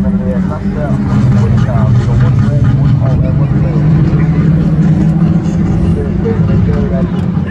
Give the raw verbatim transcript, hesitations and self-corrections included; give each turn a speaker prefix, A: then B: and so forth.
A: over there. That's uh, one car, so one red, one hot, and one blue. They're doing it, they're doing it.